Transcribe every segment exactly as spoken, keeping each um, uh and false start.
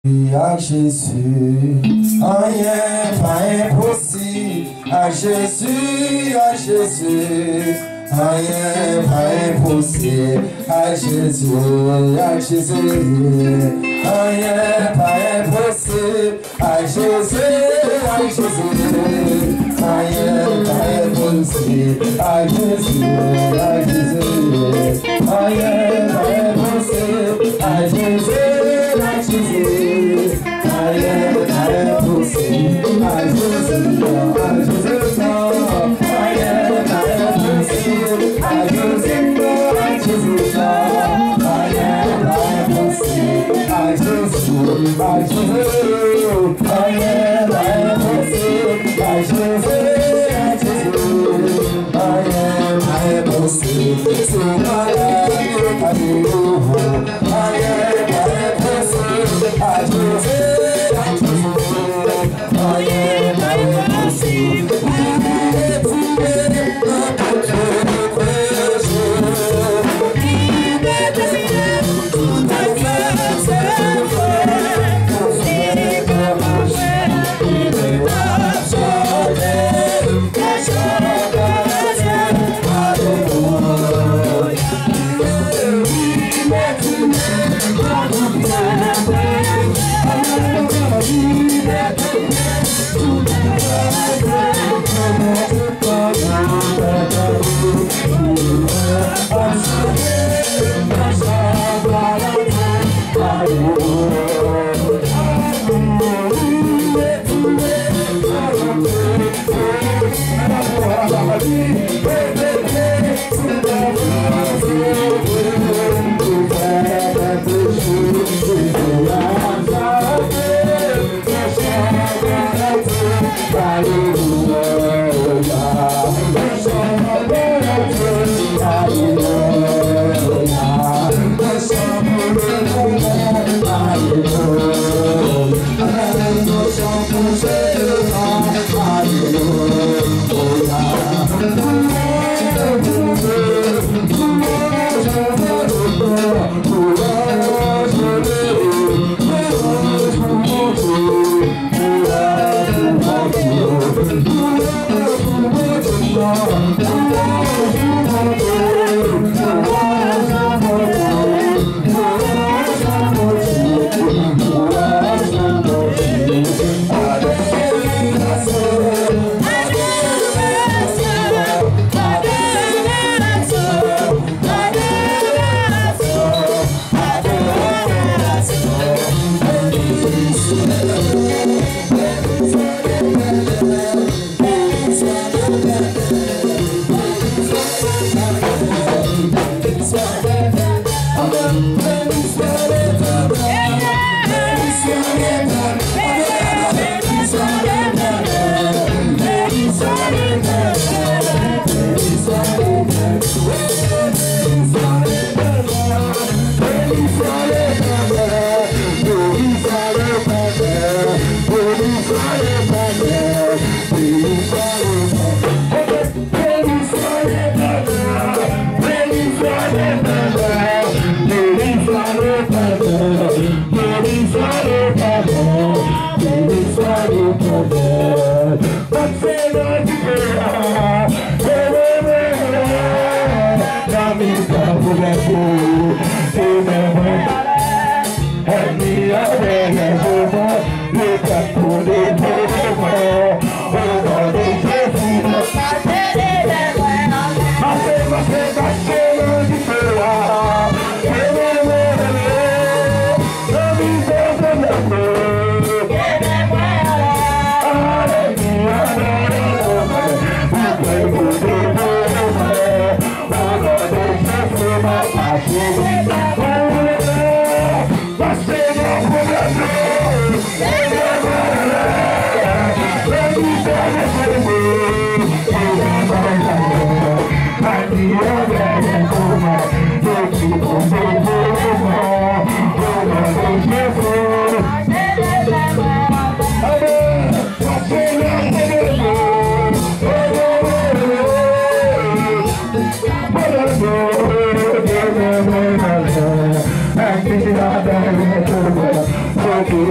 À Jésus, rien pas impossible. À Jésus, à Jésus, rien pas impossible. À Jésus, à Jésus, rien pas impossible. À Jésus, à Jésus, rien pas impossible. À Jésus, à Jésus, rien pas impossible. À Jésus, à Jésus. I am, I am pussy. I just know, I just know. I am, I am pussy. I just know, I just know. I am, I am pussy. I just know, I just know. I am, I am pussy. I just know, I just know. I am, I am pussy. So I am, I do. I am, I am pussy. I just know.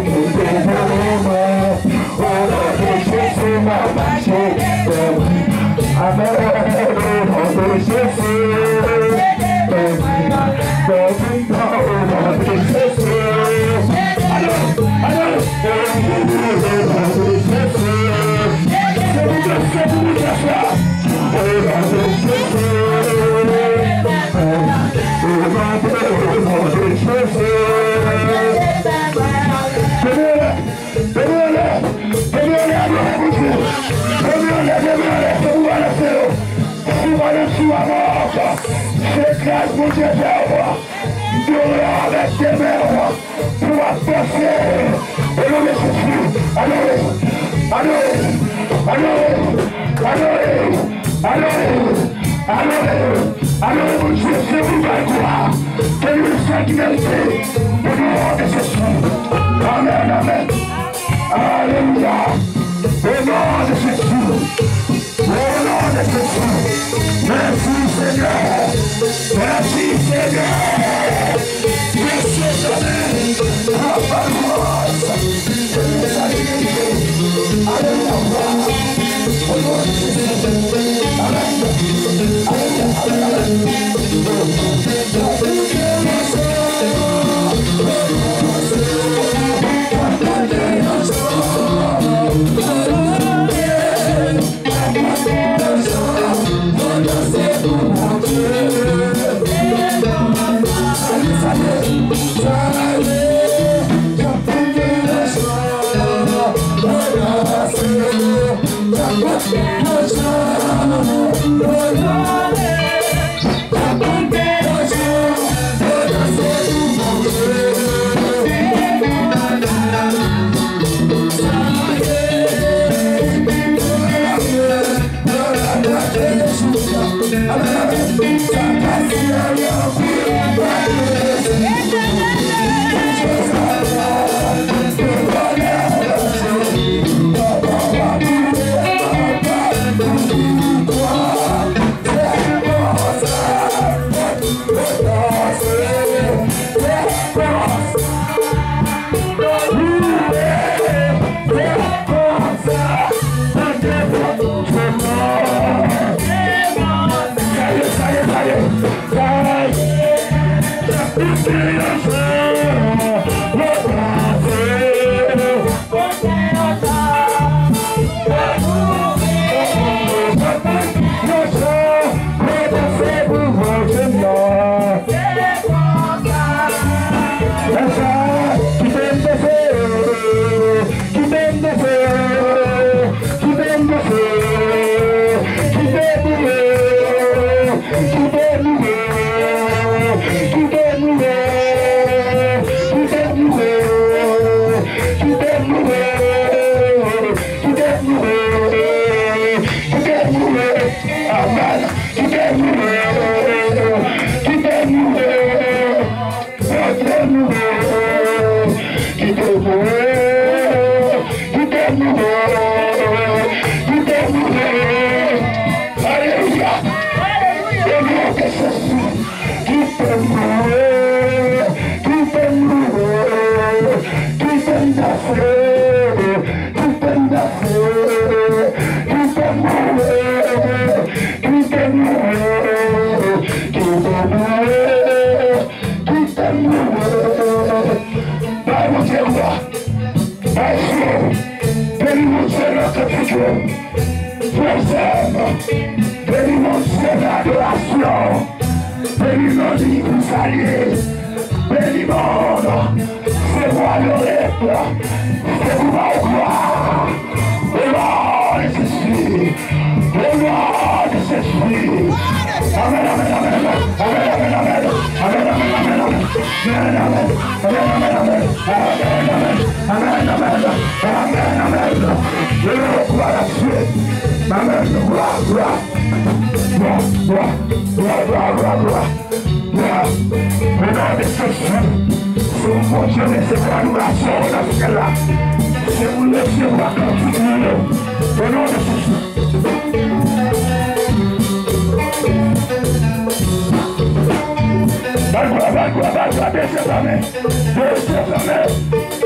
Vai, vai, vai, vai, vai, deixa também. Deixa também.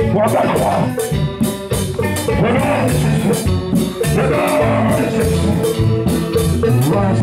Pour ta croix. Au nom de Jésus. Au nom de Jésus.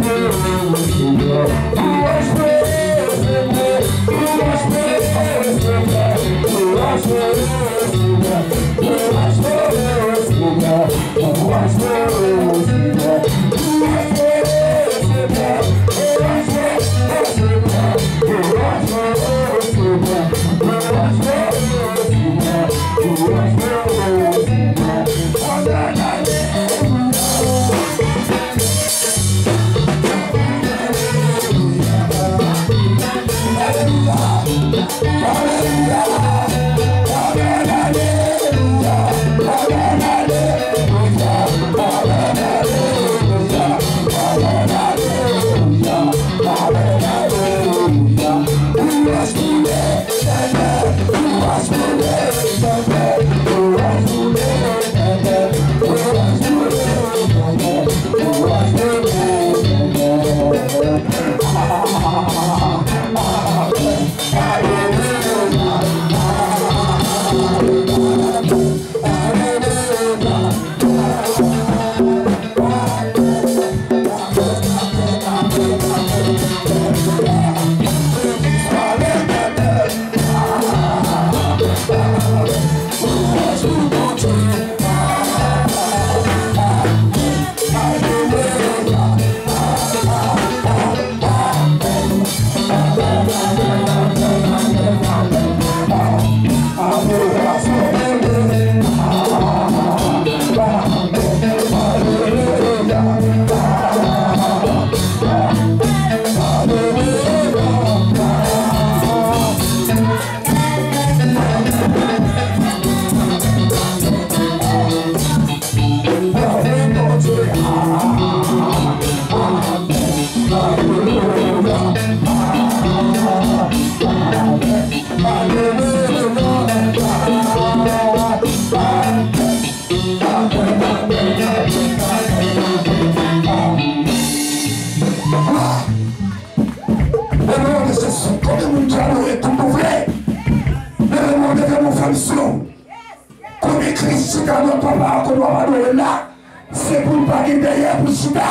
C'est pour pas qu'il derrière pour chita.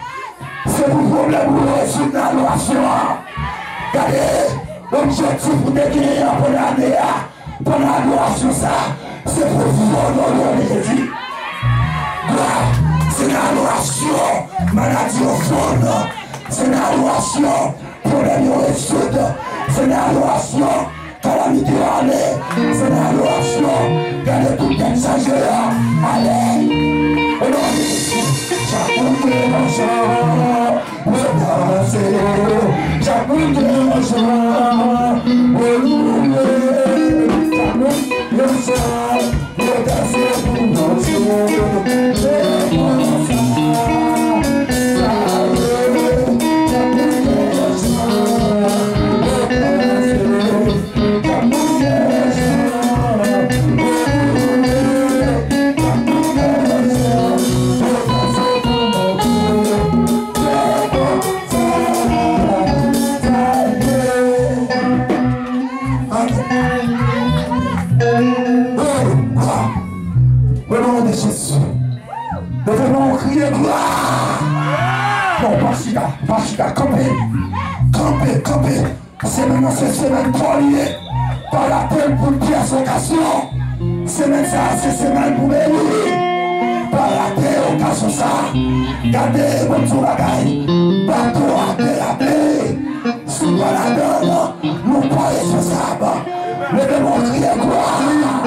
C'est pour problème pour réussir dans l'adoration. Regardez, l'objectif pour décrire pour l'année, pour l'adoration, ça, c'est pour vous honorer les Jésus. C'est l'adoration, maladie au fond. C'est l'adoration, problème au sud. C'est l'adoration, calamité à aller. C'est l'adoration, regardez tout le messager. Allez. Au nom de Jésus, j'apporte mon chant, le danser, j'apporte mon chant, le louer, j'apporte le chant, le danser pour mon chant, j'ai mon chant, j'apporte mon chant, le danser, j'apporte mon Pachida, campé, campé, campé. C'est maintenant cette semaine première par la peine pour pièce occasion. Semaine ça, c'est semaine pour bénir. Par la paix occasion ça. Gardez votre tour à gagne. Bateau à paix à paix. Sous la donne, nous pas responsables. Levez-moi crier gloire.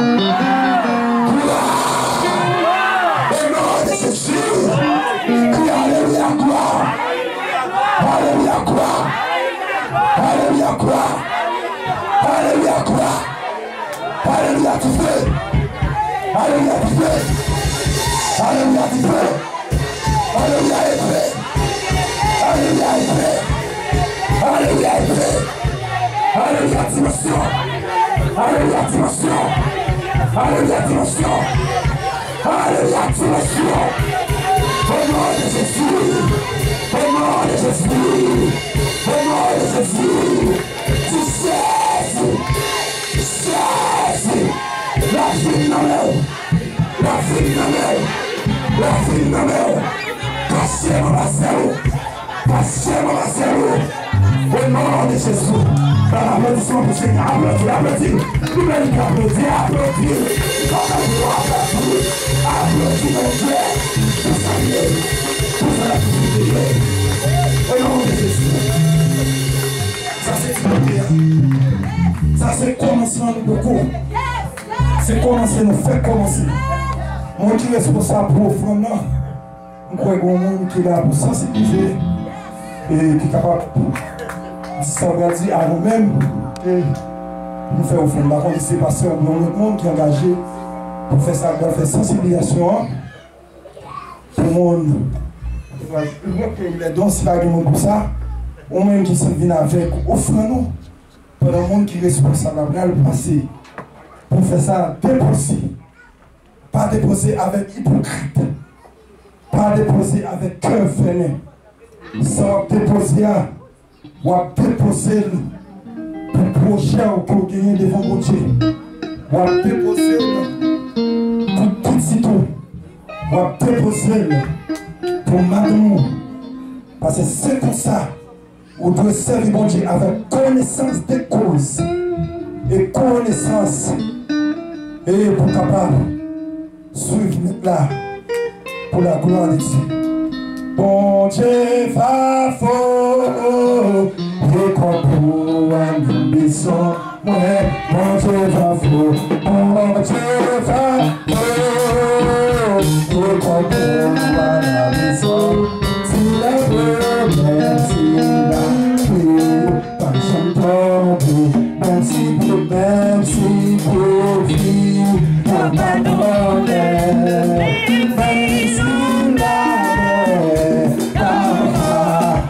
Gloire. Au nom de Jésus. Criez alléluia gloire. Alléluia quoi? Alléluia quoi? Alléluia quoi? Alléluia tu fais. Alléluia tu fais. Alléluia tu fais. Alléluia est fait. Alléluia est fait. Alléluia est fait. Alléluia dimension. Alléluia dimension. Alléluia dimension. Alléluia dimension. Au nom de Jésus. Au nom de Jésus, au nom de Jésus, tu cesses, tu cesses, La vie dans l'air. La vie dans l'air. La vie dans l'air. Cachez mon cerveau. Cachez mon cerveau. Au nom de Jésus. Dans la malédiction du Seigneur, applaudis, applaudis. L'humanité applaudit, applaudis. Dans la voix, applaudis. Applaudis mon Dieu. Vous savez, vous allez vous au nom de Jésus. Ça c'est une prière. Ça c'est commencer beaucoup. C'est commencer, nous faire commencer. Moi qui est responsable pour offrir, je crois qu'il y a un monde qui est là pour sensibiliser et qui est capable de s'organiser à nous-mêmes et nous faire offrir. Par contre, c'est passé au monde monde qui est engagé pour faire ça, pour faire sensibilisation pour le monde. Les dons, c'est pas du monde pour ça. Ou même qui s'en viennent avec, offrez-nous. Pour le monde qui est responsable, à le passer. Pour faire ça, déposer. Pas déposer avec hypocrite. Pas déposer avec cœur venin. Sans déposer, ou à déposer pour projet ou pour gagner devant mon Dieu. Ou à déposer pour tout sitôt. Ou à déposer pour madame. Parce que c'est comme ça. On doit servir mon Dieu avec connaissance des causes et connaissance et pour capable suivre là pour la gloire de Dieu. Bon Dieu va fort et quand pour un bisson, bon Dieu va fort, bon Dieu va fort et quand pour un bisson, si la veut, merci la pas chanter, même si pour même si pour vivre, pas pardonner, même si la pas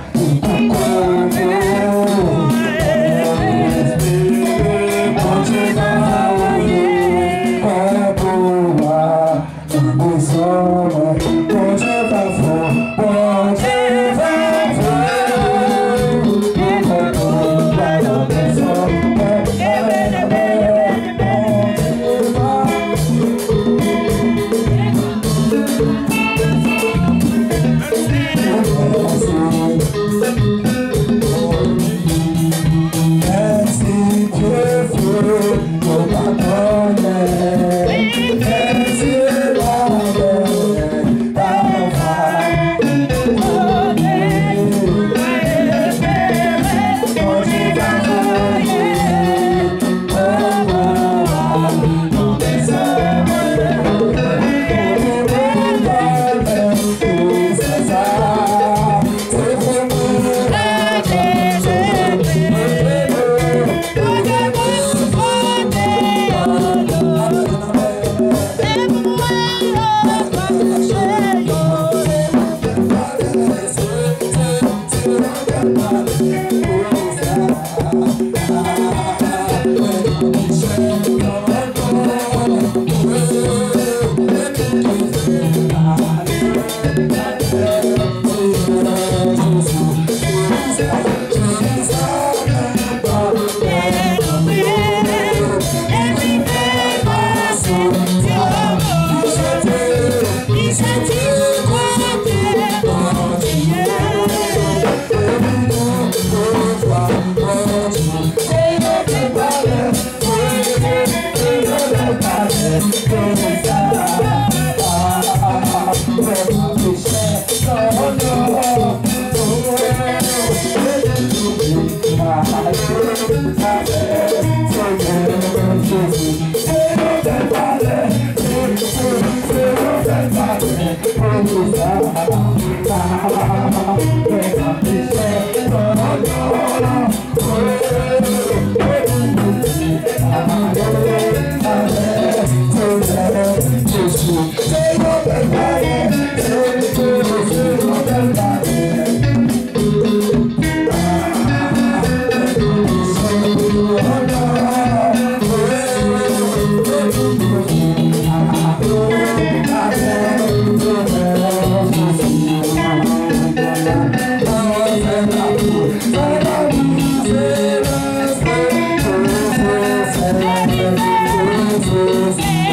Thank you.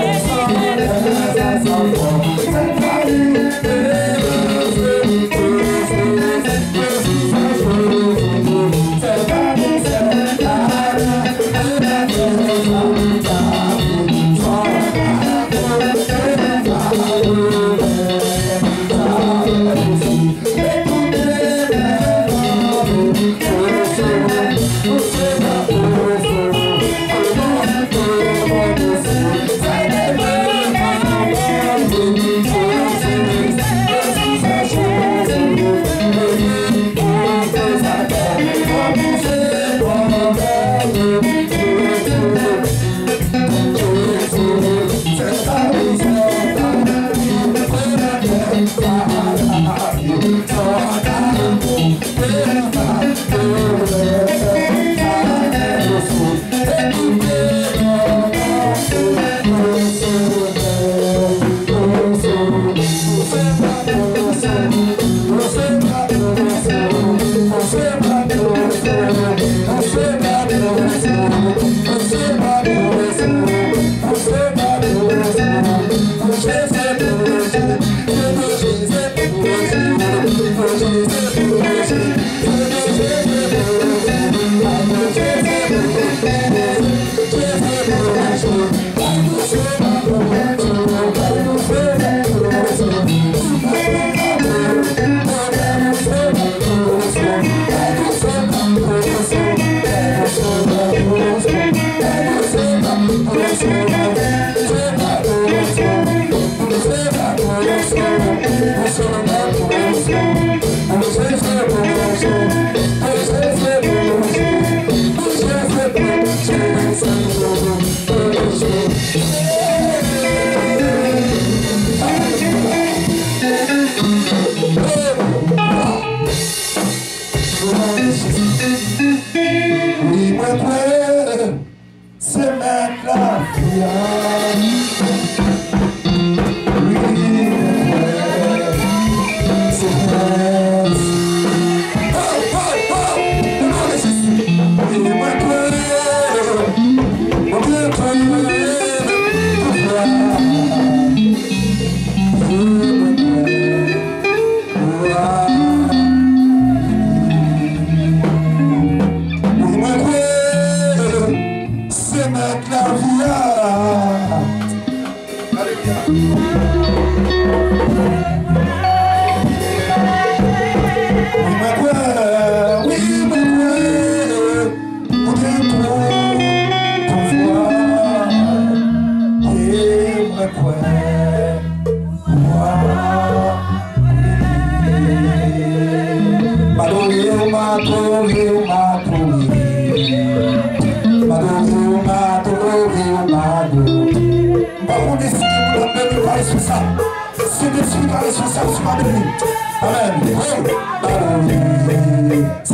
C'est des responsable sur ma vie. Amen.